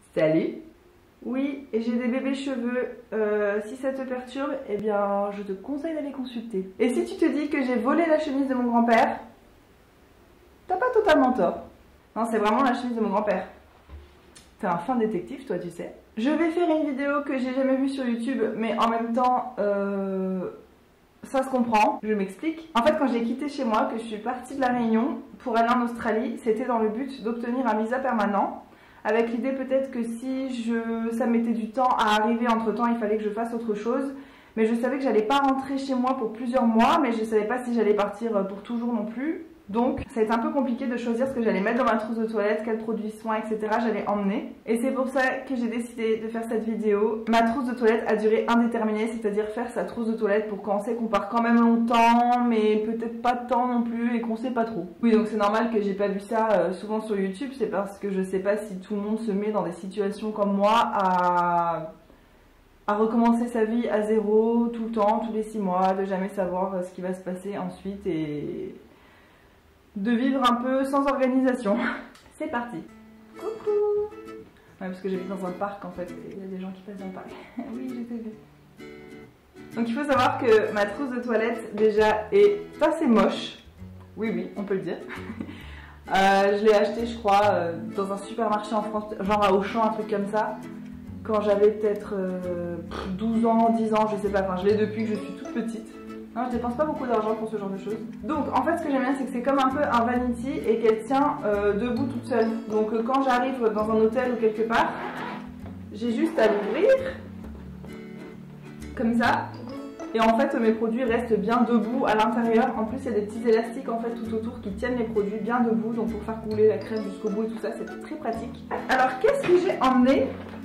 Salut. Oui, j'ai des bébés cheveux. Si ça te perturbe, eh bien, je te conseille d'aller consulter. Et si tu te dis que j'ai volé la chemise de mon grand-père, t'as pas totalement tort. Non, c'est vraiment la chemise de mon grand-père. T'es un fin détective, toi, tu sais. Je vais faire une vidéo que j'ai jamais vue sur YouTube, mais en même temps, ça se comprend. Je m'explique. En fait, quand j'ai quitté chez moi, que je suis partie de La Réunion pour aller en Australie, c'était dans le but d'obtenir un visa permanent. Avec l'idée peut-être que si ça mettait du temps à arriver, entre temps il fallait que je fasse autre chose. Mais je savais que j'allais pas rentrer chez moi pour plusieurs mois, mais je savais pas si j'allais partir pour toujours non plus. Donc ça a été un peu compliqué de choisir ce que j'allais mettre dans ma trousse de toilette, quels produits soins, etc. j'allais emmener. Et c'est pour ça que j'ai décidé de faire cette vidéo. Ma trousse de toilette a duré indéterminée, c'est-à-dire faire sa trousse de toilette pour qu'on sait qu'on part quand même longtemps, mais peut-être pas de temps non plus et qu'on sait pas trop. Oui, donc c'est normal que j'ai pas vu ça souvent sur YouTube, c'est parce que je sais pas si tout le monde se met dans des situations comme moi à recommencer sa vie à zéro tout le temps, tous les 6 mois, de jamais savoir ce qui va se passer ensuite et de vivre un peu sans organisation. C'est parti. Coucou. Ouais, parce que j'habite dans un parc en fait, il y a des gens qui passent dans le parc. Oui, je t'ai vu. Donc il faut savoir que ma trousse de toilette déjà est assez moche. Oui, oui, on peut le dire. Je l'ai acheté, je crois, dans un supermarché en France, genre à Auchan, un truc comme ça, quand j'avais peut-être 12 ans, 10 ans, je sais pas, enfin je l'ai depuis que je suis toute petite. Non, je dépense pas beaucoup d'argent pour ce genre de choses. Donc en fait ce que j'aime bien c'est que c'est comme un peu un vanity et qu'elle tient debout toute seule. Donc quand j'arrive dans un hôtel ou quelque part, j'ai juste à l'ouvrir comme ça. Et en fait mes produits restent bien debout à l'intérieur. En plus il y a des petits élastiques en fait tout autour qui tiennent les produits bien debout. Donc pour faire couler la crème jusqu'au bout et tout ça, c'est très pratique. Alors qu'est-ce que j'ai emmené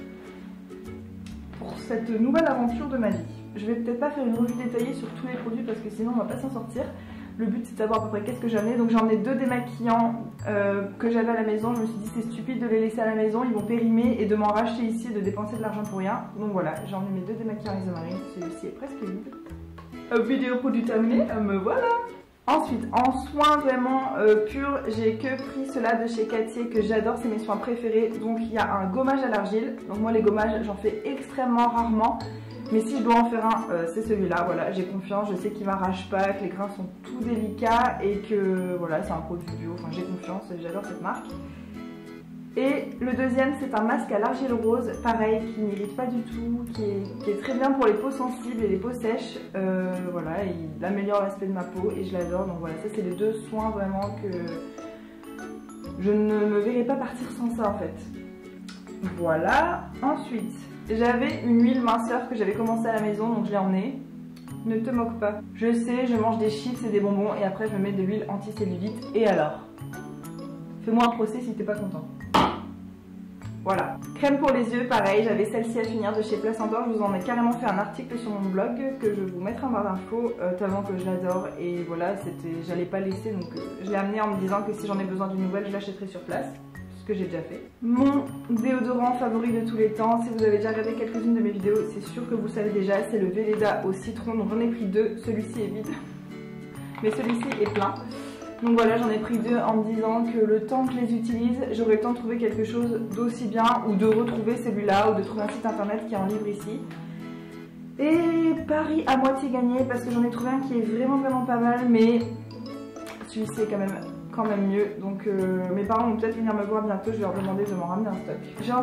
pour cette nouvelle aventure de ma vie? Je vais peut-être pas faire une revue détaillée sur tous les produits parce que sinon on va pas s'en sortir. Le but c'est de savoir à peu près qu'est-ce que j'ai emmené. Donc j'ai emmené 2 démaquillants que j'avais à la maison. Je me suis dit c'est stupide de les laisser à la maison, ils vont périmer et de m'en racheter ici et de dépenser de l'argent pour rien. Donc voilà, j'ai emmené mes 2 démaquillants Isomarine. Celui-ci est presque vide. Vidéo produit terminé, me voilà. Ensuite, en soins vraiment purs, j'ai que pris ceux-là de chez Cartier que j'adore, c'est mes soins préférés. Donc il y a un gommage à l'argile. Donc moi les gommages j'en fais extrêmement rarement. Mais si je dois en faire un, c'est celui-là, voilà, j'ai confiance, je sais qu'il m'arrache pas, que les grains sont tout délicats et que voilà, c'est un produit bio, enfin j'ai confiance, j'adore cette marque. Et le deuxième, c'est un masque à l'argile rose, pareil, qui n'irrite pas du tout, qui est très bien pour les peaux sensibles et les peaux sèches. Voilà, il améliore l'aspect de ma peau et je l'adore, donc voilà, ça c'est les 2 soins vraiment que je ne me verrai pas partir sans ça en fait. Voilà, ensuite... J'avais une huile minceur que j'avais commencé à la maison, donc je l'ai emmenée. Ne te moque pas. Je sais, je mange des chips et des bonbons et après je mets de l'huile anti-cellulite. Et alors? Fais-moi un procès si t'es pas content. Voilà. Crème pour les yeux, pareil, j'avais celle-ci à finir de chez Place en Or. Je vous en ai carrément fait un article sur mon blog que je vous mettrai en barre d'infos tellement que je l'adore. Et voilà, j'allais pas laisser, donc je l'ai amenée en me disant que si j'en ai besoin d'une nouvelle, je l'achèterai sur place. Ce que j'ai déjà fait. Mon déodorant favori de tous les temps, si vous avez déjà regardé quelques-unes de mes vidéos, c'est sûr que vous savez déjà, c'est le Velleda au citron. Donc j'en ai pris 2, celui-ci est vide, mais celui-ci est plein. Donc voilà, j'en ai pris 2 en me disant que le temps que je les utilise, j'aurai le temps de trouver quelque chose d'aussi bien ou de retrouver celui-là ou de trouver un site internet qui est en livre ici. Et pari à moitié gagné parce que j'en ai trouvé un qui est vraiment pas mal, mais celui-ci est quand même mieux. Donc mes parents vont peut-être venir me voir bientôt, je vais leur demander de m'en ramener un stock. J'ai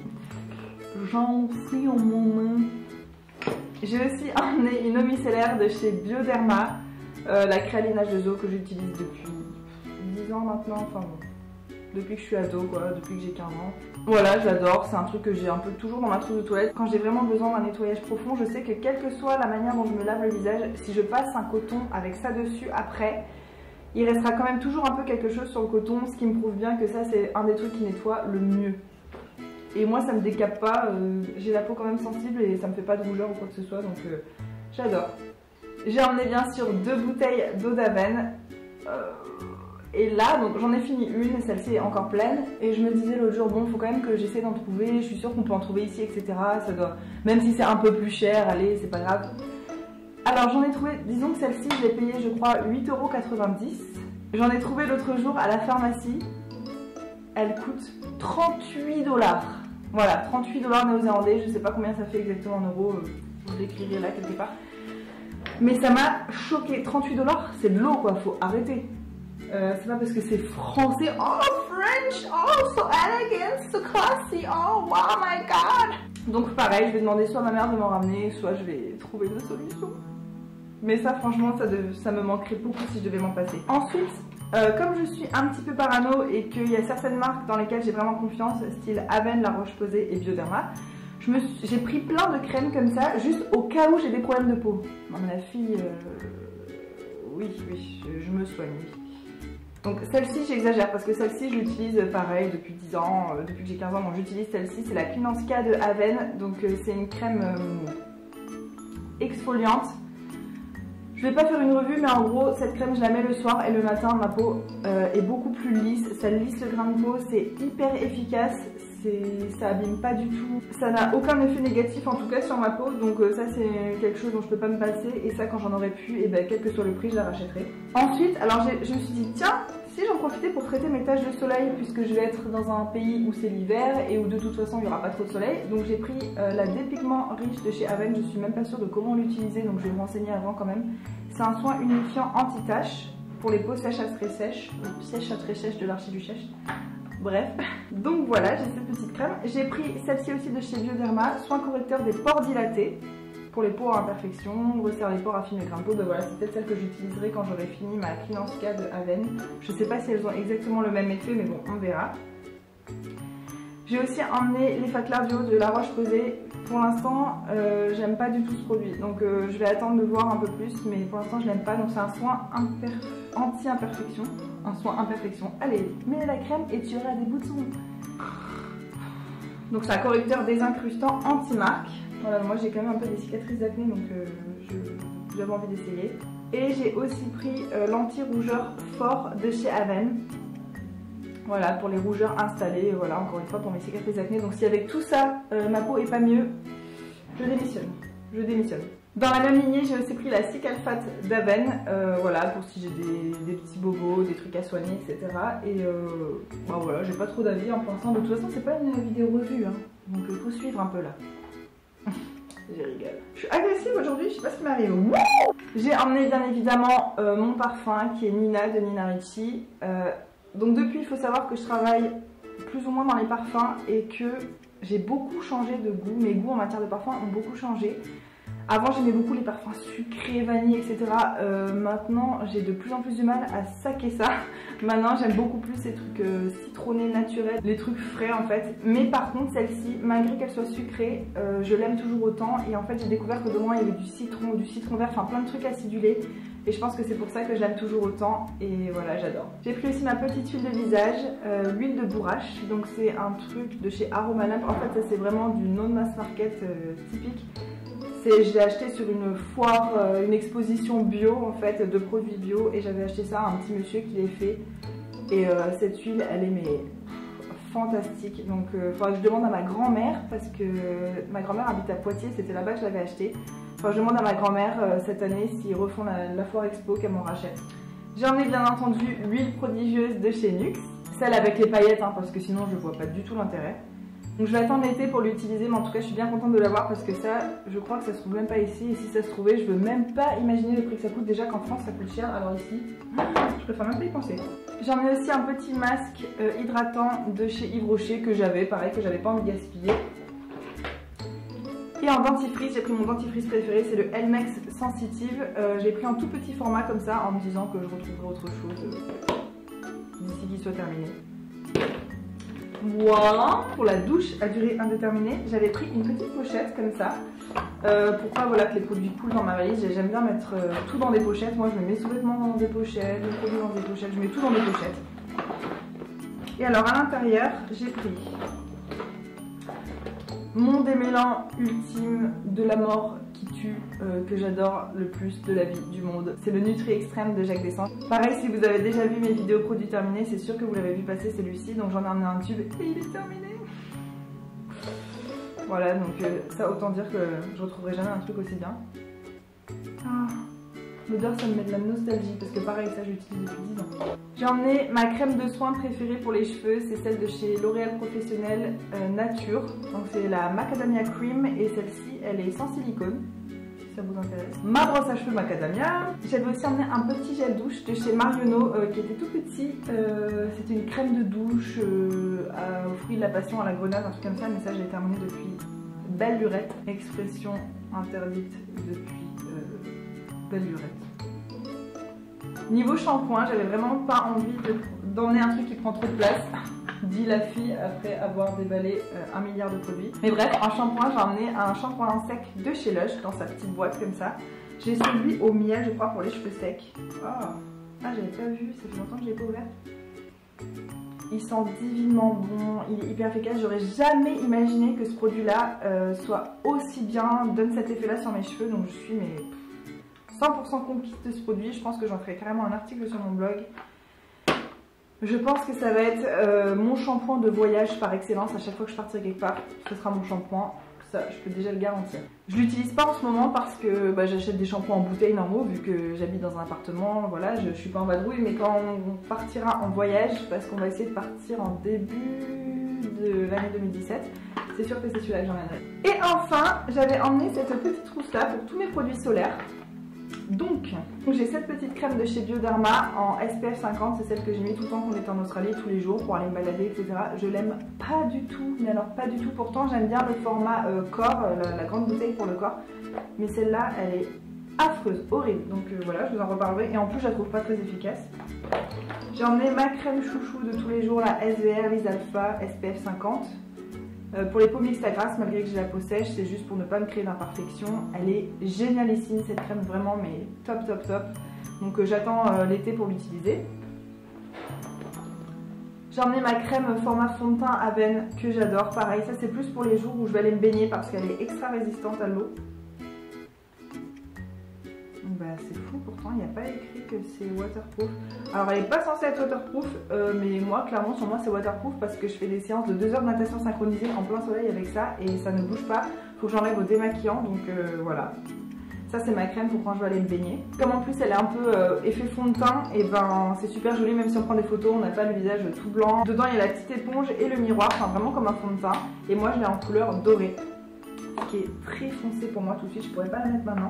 aussi emmené une eau micellaire de chez Bioderma, la créaline H2O que j'utilise depuis 10 ans maintenant, enfin bon, depuis que je suis ado quoi, depuis que j'ai 15 ans. Voilà, j'adore, c'est un truc que j'ai un peu toujours dans ma trousse de toilette. Quand j'ai vraiment besoin d'un nettoyage profond, je sais que quelle que soit la manière dont je me lave le visage, si je passe un coton avec ça dessus après, il restera quand même toujours un peu quelque chose sur le coton, ce qui me prouve bien que ça c'est un des trucs qui nettoie le mieux. Et moi ça me décape pas, j'ai la peau quand même sensible et ça me fait pas de rougeur ou quoi que ce soit, donc j'adore. J'ai emmené bien sûr 2 bouteilles d'eau d'Aven. Et là, donc j'en ai fini une, celle-ci est encore pleine. Et je me disais l'autre jour, bon, faut quand même que j'essaie d'en trouver, je suis sûre qu'on peut en trouver ici, etc. Ça doit... Même si c'est un peu plus cher, allez, c'est pas grave. Alors j'en ai trouvé, disons que celle-ci, je l'ai payée je crois 8,90 €. J'en ai trouvé l'autre jour à la pharmacie. Elle coûte 38 $. Voilà, 38 $ néo-zélandais, je sais pas combien ça fait exactement en euros, je l'écrirai là quelque part. Mais ça m'a choqué, 38 $, c'est de l'eau quoi, faut arrêter. C'est pas parce que c'est français, oh French, oh so elegant, so classy, oh wow my god. Donc pareil, je vais demander soit à ma mère de m'en ramener, soit je vais trouver une solution. Mais ça franchement, ça me manquerait beaucoup si je devais m'en passer. Ensuite, comme je suis un petit peu parano et qu'il y a certaines marques dans lesquelles j'ai vraiment confiance, style Aven, La Roche-Posay et Bioderma, j'ai pris plein de crèmes comme ça, juste au cas où j'ai des problèmes de peau. Non mais la fille, oui, je me soigne, oui. Donc celle-ci j'exagère parce que celle-ci je l'utilise pareil depuis 10 ans, depuis que j'ai 15 ans, donc j'utilise celle-ci, c'est la Clean & Ska de Aven, donc c'est une crème exfoliante. Je vais pas faire une revue mais en gros cette crème je la mets le soir et le matin ma peau est beaucoup plus lisse, ça lisse le grain de peau, c'est hyper efficace, ça abîme pas du tout, ça n'a aucun effet négatif en tout cas sur ma peau, donc ça c'est quelque chose dont je peux pas me passer et ça quand j'en aurais pu, et ben quel que soit le prix je la rachèterai. Ensuite alors je me suis dit tiens, si j'en profitais pour traiter mes taches de soleil puisque je vais être dans un pays où c'est l'hiver et où de toute façon il n'y aura pas trop de soleil, donc j'ai pris la Dépigment Riche de chez Aven, je suis même pas sûre de comment l'utiliser donc je vais me renseigner avant quand même. C'est un soin unifiant anti-taches pour les peaux sèches à très sèches, sèches à très sèches de l'archiduchesse. Bref, donc voilà, j'ai cette petite crème. J'ai pris celle-ci aussi de chez Bioderma, soin correcteur des pores dilatés pour les peaux à imperfection, resserre les pores, affine les grains de peau. Ben voilà, c'est peut-être celle que j'utiliserai quand j'aurai fini ma Clean & Ska de Aven. Je sais pas si elles ont exactement le même effet, mais bon, on verra. J'ai aussi emmené les Faclar Duo de La Roche-Posay. Pour l'instant, j'aime pas du tout ce produit, donc je vais attendre de voir un peu plus, mais pour l'instant je l'aime pas. Donc c'est un soin anti-imperfection, un soin imperfection. Allez, mets la crème et tu auras des boutons. Donc c'est un correcteur désincrustant anti-marque. Voilà, moi j'ai quand même un peu des cicatrices d'acné, donc j'avais envie d'essayer. Et j'ai aussi pris l'anti-rougeur fort de chez Aven. Voilà, pour les rougeurs installées, voilà, encore une fois pour mes cicatrices d'acné. Donc si avec tout ça, ma peau est pas mieux, je démissionne. Dans la même lignée, j'ai aussi pris la Cicalfate d'Aven, voilà, pour si j'ai des petits bobos, des trucs à soigner, etc. Et bah voilà, j'ai pas trop d'avis en pensant. De toute façon, c'est pas une vidéo revue, hein, donc il faut suivre un peu là. Je rigole. Je suis agressive aujourd'hui, je sais pas ce qui m'arrive. J'ai emmené bien évidemment mon parfum qui est Nina de Nina Ricci. Donc depuis, il faut savoir que je travaille plus ou moins dans les parfums et que j'ai beaucoup changé de goût. Mes goûts en matière de parfum ont beaucoup changé. Avant, j'aimais beaucoup les parfums sucrés, vanille, etc. Maintenant, j'ai de plus en plus du mal à saquer ça. Maintenant, j'aime beaucoup plus ces trucs citronnés, naturels, les trucs frais en fait. Mais par contre, celle-ci, malgré qu'elle soit sucrée, je l'aime toujours autant. Et en fait, j'ai découvert que dedans, il y avait du citron vert, enfin plein de trucs acidulés. Et je pense que c'est pour ça que je l'aime toujours autant. Et voilà, j'adore. J'ai pris aussi ma petite huile de visage, l'huile de bourrache. Donc c'est un truc de chez Aromalamp. En fait, ça c'est vraiment du non-mass market typique. Je l'ai acheté sur une foire, une exposition bio en fait, de produits bio. Et j'avais acheté ça à un petit monsieur qui l'a fait. Et cette huile, elle est mais fantastique. Donc je demande à ma grand-mère parce que ma grand-mère habite à Poitiers. C'était là-bas que je l'avais acheté. Enfin, je demande à ma grand-mère cette année s'ils refont la foire expo qu'elle m'en rachète. J'ai emmené bien entendu l'huile prodigieuse de chez Nuxe. Celle avec les paillettes hein, parce que sinon je vois pas du tout l'intérêt. Donc je vais attendre l'été pour l'utiliser, mais en tout cas je suis bien contente de l'avoir parce que ça, je crois que ça se trouve même pas ici. Et si ça se trouvait, je veux même pas imaginer le prix que ça coûte. Déjà qu'en France ça coûte cher, alors ici, je préfère même pas y penser. J'ai emmené aussi un petit masque hydratant de chez Yves Rocher que j'avais, pareil, que j'avais pas envie de gaspiller. Et en dentifrice, j'ai pris mon dentifrice préféré, c'est le Elmex Sensitive. J'ai pris en tout petit format comme ça en me disant que je retrouverai autre chose d'ici qu'il soit terminé. Voilà, pour la douche à durée indéterminée, j'avais pris une petite pochette comme ça. Pourquoi voilà que les produits coulent dans ma valise. J'aime bien mettre tout dans des pochettes. Moi je mets mes sous-vêtements dans des pochettes, les produits dans des pochettes, je mets tout dans des pochettes. Et alors à l'intérieur, j'ai pris mon démêlant ultime de la mort qui tue, que j'adore le plus de la vie du monde. C'est le Nutri Extrême de Jacques Descentes. Pareil, si vous avez déjà vu mes vidéos produits terminés, c'est sûr que vous l'avez vu passer celui-ci. Donc j'en ai emmené un tube et il est terminé. Voilà, donc ça autant dire que je retrouverai jamais un truc aussi bien. Ah, L'odeur, ça me met de la nostalgie parce que pareil, ça j'utilise depuis 10 ans. J'ai emmené ma crème de soin préférée pour les cheveux, c'est celle de chez L'Oréal Professionnel Nature. Donc c'est la Macadamia Cream et celle-ci, elle est sans silicone. Ça vous intéresse. Ma brosse à cheveux macadamia. J'avais aussi emmené un petit gel douche de chez Marionneau qui était tout petit. C'était une crème de douche aux fruits de la passion, à la grenade, un truc comme ça, mais ça j'ai terminé depuis belle lurette. Expression interdite depuis belle lurette. Niveau shampoing, j'avais vraiment pas envie d'emmener un truc qui prend trop de place. Dit la fille après avoir déballé 1 milliard de produits. Mais bref, en shampoing, j'ai emmené un shampoing sec de chez Lush dans sa petite boîte comme ça. J'ai celui au miel, je crois, pour les cheveux secs. Ah, j'avais pas vu, ça fait longtemps que je l'ai pas ouvert. Il sent divinement bon, il est hyper efficace. J'aurais jamais imaginé que ce produit-là soit aussi bien, donne cet effet-là sur mes cheveux. Donc je suis 100% conquise de ce produit. Je pense que j'en ferai carrément un article sur mon blog. Je pense que ça va être mon shampoing de voyage par excellence. À chaque fois que je partirai quelque part, ce sera mon shampoing. Ça, je peux déjà le garantir. Je l'utilise pas en ce moment parce que j'achète des shampoings en bouteille normaux vu que j'habite dans un appartement. Voilà, je suis pas en vadrouille, mais quand on partira en voyage, parce qu'on va essayer de partir en début de l'année 2017, c'est sûr que c'est celui-là que j'emmènerai. Et enfin, j'avais emmené cette petite trousse-là pour tous mes produits solaires. Donc j'ai cette petite crème de chez Bioderma en SPF 50, c'est celle que j'ai mis tout le temps qu'on était en Australie, tous les jours pour aller me balader, etc. Je l'aime pas du tout, mais alors pas du tout. Pourtant j'aime bien le format corps, la grande bouteille pour le corps, mais celle-là elle est affreuse, horrible. Donc voilà, je vous en reparlerai et en plus je la trouve pas très efficace. J'ai emmené ma crème chouchou de tous les jours, la SVR Lise Alpha SPF 50. Pour les peaux mixtes à grasse, malgré que j'ai la peau sèche, c'est juste pour ne pas me créer d'imperfection. Elle est génialissime cette crème, vraiment, mais top top top. Donc j'attends l'été pour l'utiliser. J'ai emmené ma crème format fond de teint à veine que j'adore. Pareil, ça c'est plus pour les jours où je vais aller me baigner parce qu'elle est extra résistante à l'eau. C'est fou, pourtant il n'y a pas écrit que c'est waterproof. Alors elle n'est pas censée être waterproof, mais moi clairement sur moi c'est waterproof parce que je fais des séances de 2 heures de natation synchronisée en plein soleil avec ça et ça ne bouge pas. Faut que j'enlève au démaquillant, donc voilà. Ça c'est ma crème pour quand je vais aller me baigner. Comme en plus elle est un peu effet fond de teint, et c'est super joli même si on prend des photos, on n'a pas le visage tout blanc. Dedans il y a la petite éponge et le miroir, enfin vraiment comme un fond de teint. Et moi je l'ai en couleur dorée, qui est très foncée pour moi tout de suite, je pourrais pas la mettre maintenant.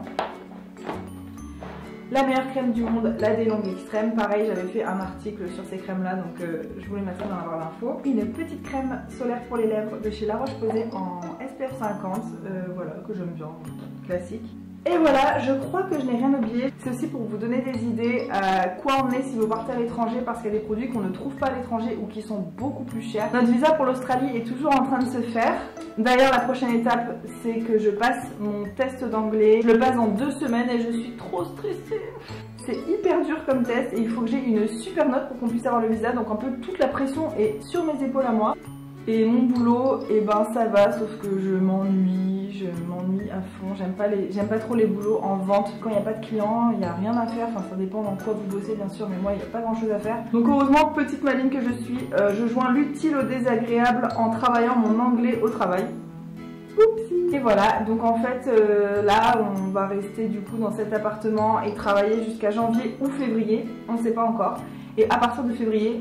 La meilleure crème du monde, la Daylong Extreme. Pareil, j'avais fait un article sur ces crèmes là, donc je voulais mettre ça dans la barre d'infos. Une petite crème solaire pour les lèvres de chez La Roche-Posay en SPF 50, voilà, que j'aime bien, classique. Et voilà, je crois que je n'ai rien oublié. C'est aussi pour vous donner des idées à quoi emmener si vous partez à l'étranger, parce qu'il y a des produits qu'on ne trouve pas à l'étranger ou qui sont beaucoup plus chers. Notre visa pour l'Australie est toujours en train de se faire. D'ailleurs, la prochaine étape, c'est que je passe mon test d'anglais. Je le passe dans 2 semaines et je suis trop stressée. C'est hyper dur comme test et il faut que j'ai une super note pour qu'on puisse avoir le visa. Donc un peu toute la pression est sur mes épaules à moi. Et mon boulot, ça va, sauf que je m'ennuie à fond. J'aime pas trop les boulots en vente. Quand il n'y a pas de clients, il n'y a rien à faire. Enfin, ça dépend dans quoi vous bossez, bien sûr, mais moi, il n'y a pas grand chose à faire. Donc, heureusement, petite maline que je suis, je joins l'utile au désagréable en travaillant mon anglais au travail. Oupsie. Et voilà, donc en fait, là, on va rester du coup dans cet appartement et travailler jusqu'à janvier ou février. On ne sait pas encore. Et à partir de février,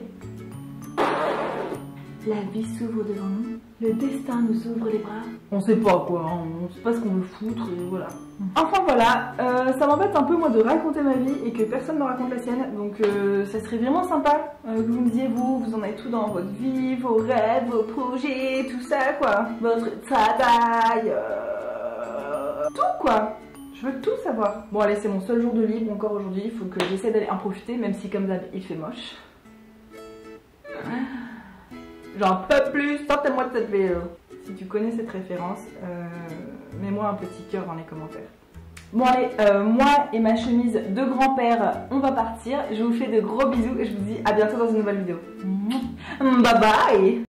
la vie s'ouvre devant nous, le destin nous ouvre les bras. On sait pas quoi, hein, on sait pas ce qu'on veut foutre, et voilà. Enfin voilà, ça m'embête un peu moi de raconter ma vie et que personne ne raconte la sienne. Donc ça serait vraiment sympa que vous me disiez vous en êtes tout dans votre vie, vos rêves, vos projets, tout ça quoi. Votre travail, tout quoi. Je veux tout savoir. Bon allez, c'est mon seul jour de libre encore aujourd'hui, il faut que j'essaie d'aller en profiter même si comme d'hab il fait moche. J'en peux plus, sortez-moi de cette vidéo. Si tu connais cette référence, mets-moi un petit cœur dans les commentaires. Bon allez, moi et ma chemise de grand-père, on va partir. Je vous fais de gros bisous et je vous dis à bientôt dans une nouvelle vidéo. Bye bye.